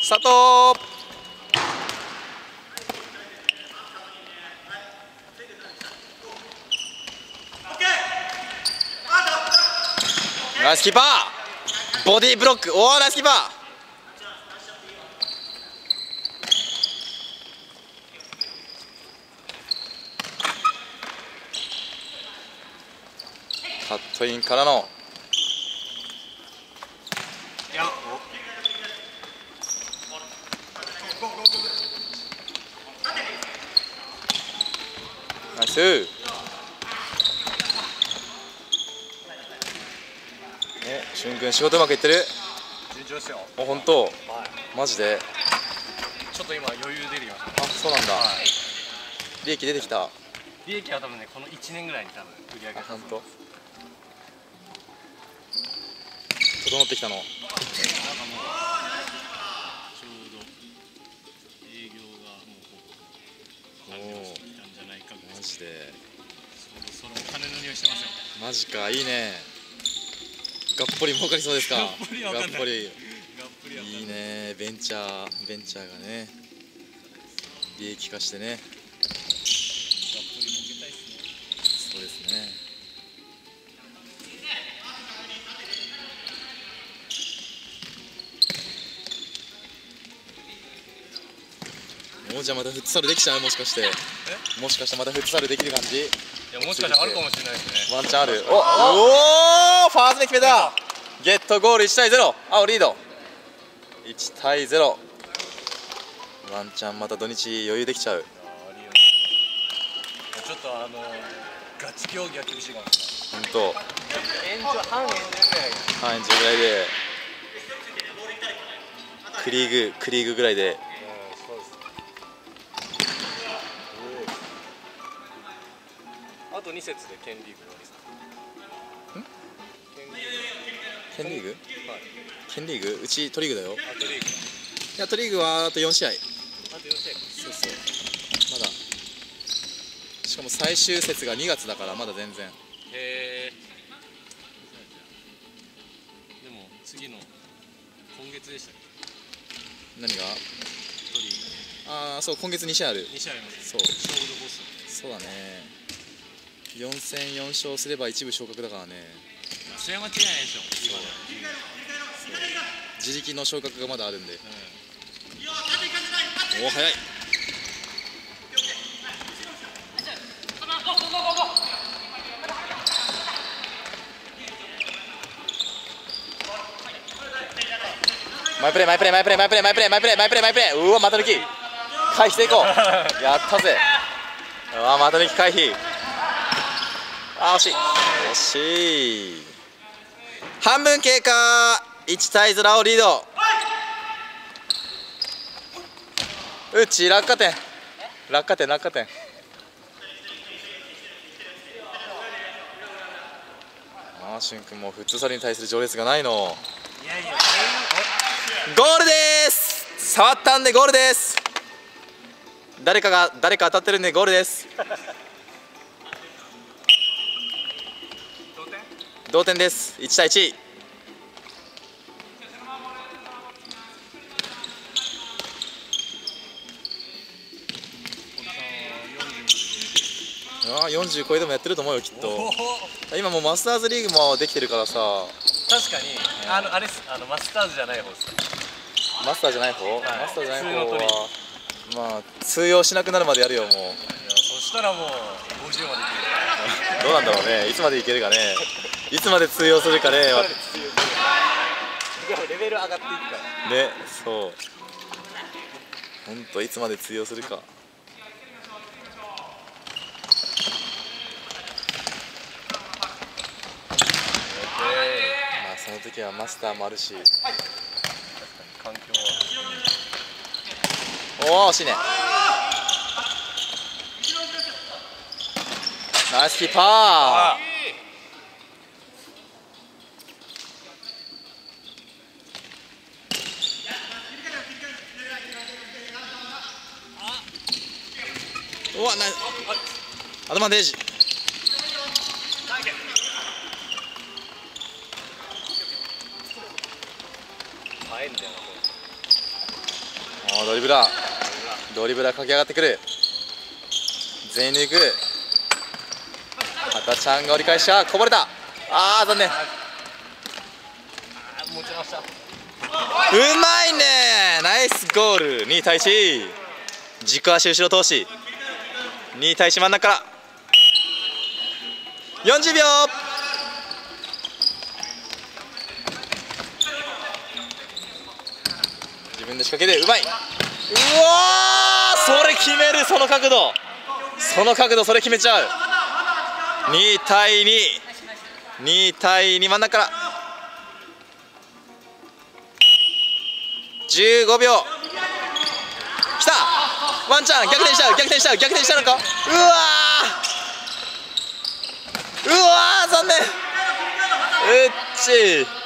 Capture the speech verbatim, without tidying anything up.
スタート。ナイスキーパー、ボディブロック。おお、ナイスキーパー。カットインからのナイス。え、しゅんくん仕事うまくいってる？ 順調ですよ。 お、本当？ はい、 マジで？ ちょっと今余裕出てきました。 あ、そうなんだ。 はい、 利益出てきた？ 利益は多分ね、このいちねんぐらいに多分売り上げが。 本当？整ってきたの？ なんかもうちょうど営業がもうほぼ完了してきたんじゃないかぐらい。 マジで？ そろそろお金の匂いしてますよ。 マジか、いいね。がっぽり儲かりそうですか？ がっぽりわかんない。 がっぽり。 がっぽりわかんない。 いいね、ベンチャー、ベンチャーがね、利益化してね。 がっぽり儲けたいですね。 そうですね。もうじゃあまたフットサルできちゃう？もしかして。もしかしてまたフットサルできる感じ？ いや、もしかしたらあるかもしれないですね。 ワンチャンある。おおお、ファーストで決めた。ゲットゴールいちたいゼロ。青リード。いちたいゼロ。ワンチャンまた土日余裕できちゃう。 ちょっとあのガチ競技は厳しいかもし本当。 れない。援助半援助ぐらい。 半円じゅうぐらいで。クリーグクリーグぐらいで。 あとに節で県リーグ終わりです。 ん？ 県リーグ。 県リーグ？ はい。 県リーグ？うちトリーグだよ。 あとリーグ。 いや、トリーグはあとよん試合。 あとよん試合か。 そうそう。まだ。しかも最終節がにがつだからまだ全然。 へえ。でも次の今月でしたっけ？ 何が？ トリーグ。 ああ、そう、今月に試合ある。 に試合あります。 そう。 勝負どこっす。 そうだね。よん戦よん勝すれば一部昇格だからね。 それは間違いないでしょ。今の。 自力の昇格がまだあるんで。 うん、 おお、早い。マイプレーマイプレーマイプレーマイプレーマイプレーマイプレーマイプレーマイプレー。うわ、また抜き回避成功。やったぜ。うわ、また抜き回避。あー、惜しい惜しい。半分経過。いちたいゼロをリード。うち落下点落下点落下点。あー、しゅんくんもフットサルに対する情熱がないの。 いやいや、 ゴールです。触ったんでゴールです。誰かが誰か当たってるんでゴールです。 同点？ 同点です。いちたいいち。ああ、よんじゅう超えでもやってると思うよ、きっと。今もうマスターズリーグもできてるからさ。 確かに、あのあれです、あのマスターズじゃない方ですか。 マスターじゃない方、はい、マスターじゃない方普通の取りはまあ通用しなくなるまでやるよ。もういや、そしたらもうごじゅうまでいける。 どうなんだろうね、いつまでいけるかね、いつまで通用するかね。 レベル上がっていくからね、そう、ほんといつまで通用するか。まあその時はマスターもあるし、 環境は。おお、惜しいね。ナイスキーパー。うわ、ナイスアドバンテージ。 前んだよな、これ。 あドリブラードリブラー駆け上がってくる。全員でいく。赤ちゃんが折り返した。こぼれた。あー残念。 持ち直した。 うまいね。ナイスゴール。に対いち。軸足後ろ通し。に対いち真ん中からよんじゅうびょう。自分で仕掛けてうまい。うわーそれ決める。その角度その角度それ決めちゃう。に対に。に対に真ん中からじゅうごびょう。きた。ワンチャン逆転しちゃう逆転しちゃう逆転しちゃうのか。うわーうわー残念。うっちー